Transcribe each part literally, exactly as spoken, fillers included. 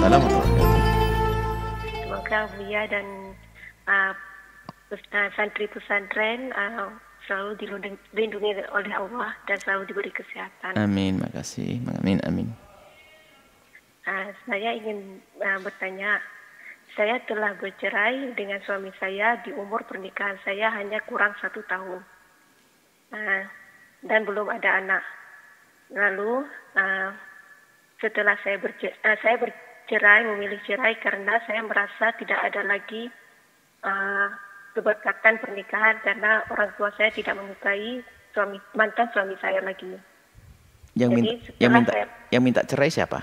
Waalaikumsalam warahmatullahi wabarakatuh. Semoga Buya dan uh, uh, santri pesantren uh, selalu dilindungi oleh Allah dan selalu diberi kesehatan. Amin, makasih. Amin, amin. Uh, saya ingin uh, bertanya, saya telah bercerai dengan suami saya di umur pernikahan saya hanya kurang satu tahun uh, dan belum ada anak. Lalu uh, setelah saya bercerai, uh, saya bercerai memilih cerai karena saya merasa tidak ada lagi uh, keberkatan pernikahan karena orang tua saya tidak menyukai suami mantan suami saya lagi. Yang Jadi, minta yang minta saya, yang minta cerai siapa?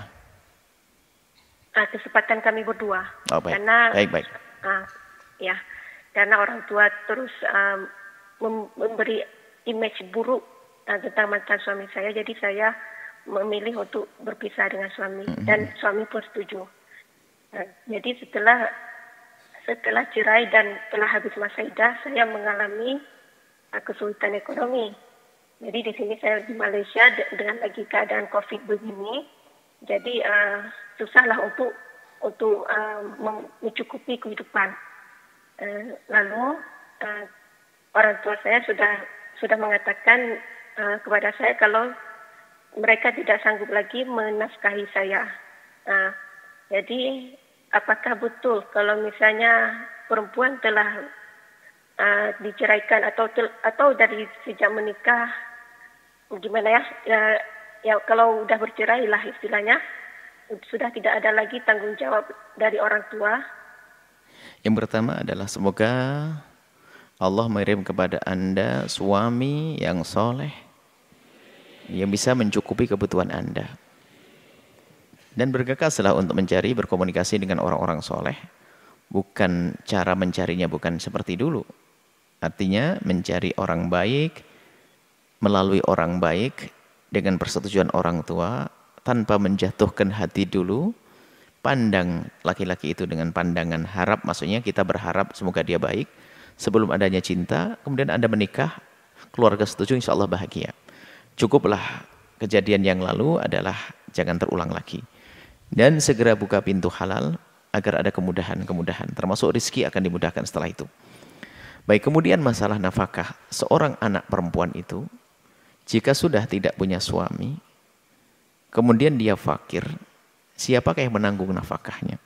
Uh, kesempatan kami berdua. Oh, baik. Karena Baik, baik. Uh, ya, karena orang tua terus um, mem memberi image buruk uh, tentang mantan suami saya, jadi saya memilih untuk berpisah dengan suami mm-hmm. dan suami pun setuju. Uh, jadi setelah setelah cerai dan telah habis masa iddah, saya mengalami uh, kesulitan ekonomi. Jadi di sini saya di Malaysia de dengan lagi keadaan COVID begini, jadi uh, susahlah untuk untuk uh, mencukupi kehidupan. Uh, lalu uh, orang tua saya sudah sudah mengatakan uh, kepada saya kalau mereka tidak sanggup lagi menafkahi saya. Uh, jadi apakah betul kalau misalnya perempuan telah uh, diceraikan atau atau dari sejak menikah gimana ya, ya ya kalau udah bercerai lah istilahnya sudah tidak ada lagi tanggung jawab dari orang tua? Yang pertama adalah semoga Allah mengirim kepada Anda suami yang soleh yang bisa mencukupi kebutuhan Anda. Dan bergegaslah untuk mencari, berkomunikasi dengan orang-orang soleh. Bukan cara mencarinya, bukan seperti dulu. Artinya mencari orang baik, melalui orang baik, dengan persetujuan orang tua, tanpa menjatuhkan hati dulu. Pandang laki-laki itu dengan pandangan harap, maksudnya kita berharap semoga dia baik. Sebelum adanya cinta, kemudian Anda menikah, keluarga setuju, insya Allah bahagia. Cukuplah kejadian yang lalu adalah jangan terulang lagi. Dan segera buka pintu halal agar ada kemudahan-kemudahan. Termasuk rezeki akan dimudahkan setelah itu. Baik, kemudian masalah nafkah. Seorang anak perempuan itu, jika sudah tidak punya suami, kemudian dia fakir, siapakah yang menanggung nafkahnya?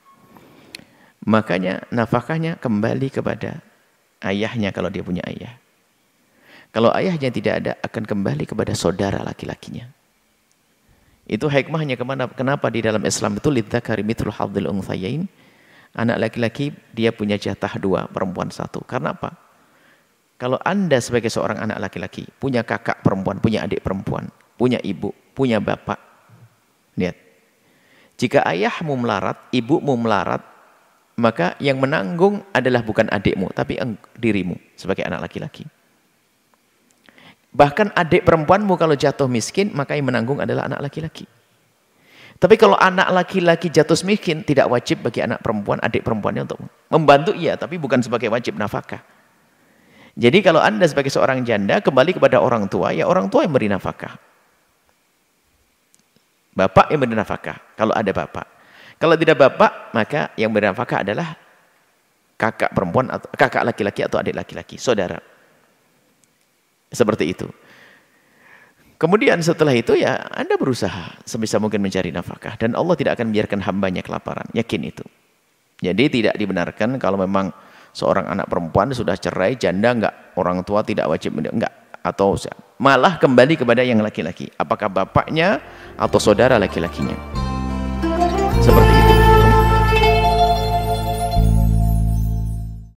Makanya nafkahnya kembali kepada ayahnya kalau dia punya ayah. Kalau ayahnya tidak ada, akan kembali kepada saudara laki-lakinya. Itu hikmahnya kemana, kenapa di dalam Islam itu lidzakari mithlu hadzil unthayain. Anak laki-laki dia punya jatah dua, perempuan satu. Karena apa? Kalau Anda sebagai seorang anak laki-laki, punya kakak perempuan, punya adik perempuan, punya ibu, punya bapak. Lihat. Jika ayahmu melarat, ibumu melarat, maka yang menanggung adalah bukan adikmu, tapi dirimu sebagai anak laki-laki. Bahkan adik perempuanmu kalau jatuh miskin, maka yang menanggung adalah anak laki-laki. Tapi kalau anak laki-laki jatuh miskin, tidak wajib bagi anak perempuan, adik perempuannya untuk membantu, iya, tapi bukan sebagai wajib nafkah. Jadi kalau Anda sebagai seorang janda, kembali kepada orang tua, ya orang tua yang beri nafkah. Bapak yang beri nafkah, kalau ada bapak. Kalau tidak bapak, maka yang beri nafkah adalah kakak perempuan, atau kakak laki-laki atau adik laki-laki, saudara. Seperti itu. Kemudian setelah itu ya Anda berusaha sebisa mungkin mencari nafkah. Dan Allah tidak akan membiarkan hambanya kelaparan. Yakin itu. Jadi tidak dibenarkan kalau memang seorang anak perempuan sudah cerai, janda enggak, orang tua tidak wajib, enggak. Atau malah kembali kepada yang laki-laki. Apakah bapaknya atau saudara laki-lakinya. Seperti itu.